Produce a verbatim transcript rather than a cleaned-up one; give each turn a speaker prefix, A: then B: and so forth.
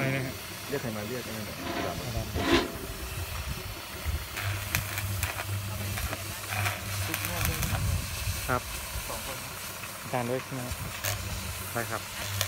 A: อะไรนะฮะ
B: เรียกใครมาเรียกอะไร
A: ครับอาจารย์ด้วยใช่ไหมใช่ครับ